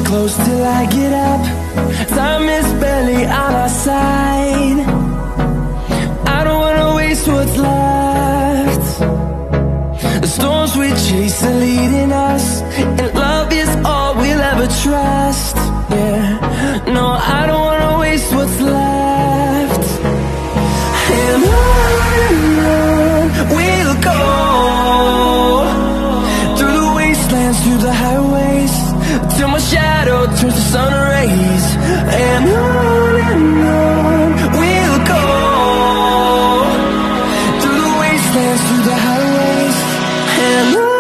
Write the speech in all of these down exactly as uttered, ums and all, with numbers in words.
close till I get up. Time is barely on our side. I don't wanna waste what's left. The storms we chase are leading us, and love is all we'll ever trust. Yeah, no, I don't wanna waste what's left. And on and on we'll go, through the wastelands, through the highways, till my shadow turns to sun rays. And on and on we'll go, through the wastelands, through the highways, and on.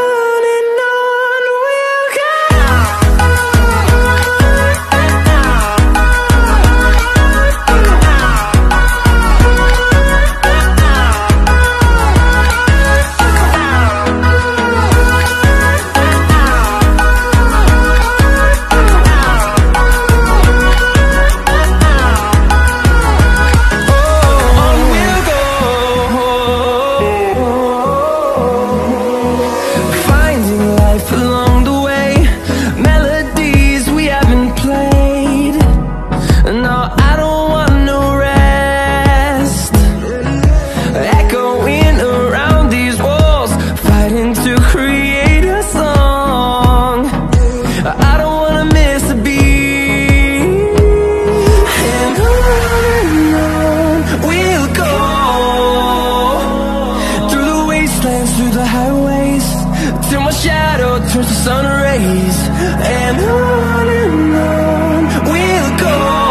Through the highways, till my shadow turns to sun rays. And on and on we'll go.